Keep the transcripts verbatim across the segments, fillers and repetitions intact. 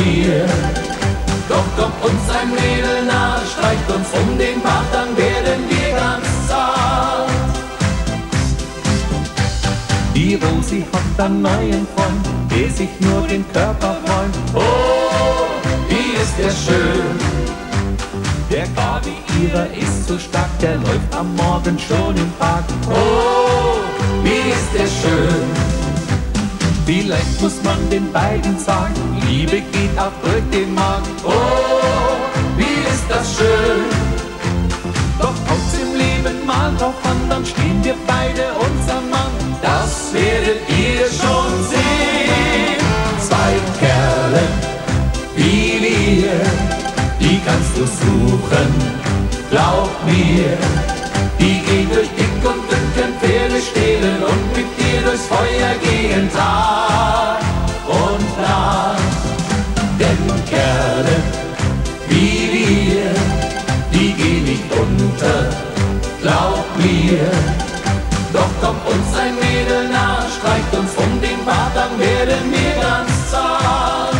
mir. Doch kommt uns ein Mädel nah, streicht uns um den Bart, dann werden wir ganz zart. Die Rosi hat einen neuen Freund, der sich nur den Körper freut. Oh, wie ist der schön! Der Gabi ihrer ist so stark, der läuft am Morgen schon im Park. Oh, wie ist der schön! Vielleicht muss man den beiden sagen, Liebe geht auch durch den Markt. Oh, wie ist das schön! Doch kommt's im Leben mal drauf an, dann stehen wir beide unser Mann. Das werdet ihr schon sehen. Zwei Kerle wie wir, die kannst du suchen, glaub mir. Die gehen durch dick und dünn, können Pferde stehlen und mit dir durchs Feuer gehen, Tag und Nacht. Denn Kerle wie wir, die gehen nicht unter, glaub mir. Doch kommt uns ein Mädel nah, streicht uns um den Bart, dann werden wir ganz zart.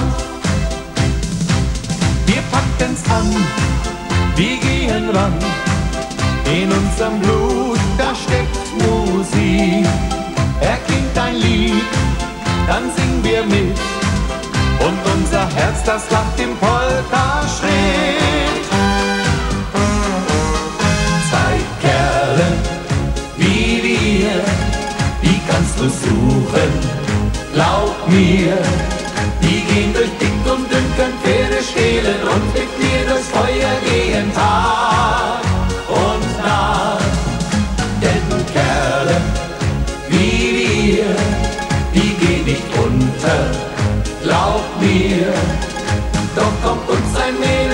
Wir packen's an, wir gehen ran, in unserem Blut, da steckt Musik. Erklingt ein Lied, dann singen wir mit, und unser Herz, das lacht im Polka-Schritt. Zwei Kerle wie wir, die kannst du suchen, glaub mir. Die gehen durch dick und dünn, können Pferde stehlen und mit dir durchs Feuer gehen, Tag und Nacht. Denn Kerle wie wir, die gehen nicht unter, glaub mir. Doch kommt uns ein Mädel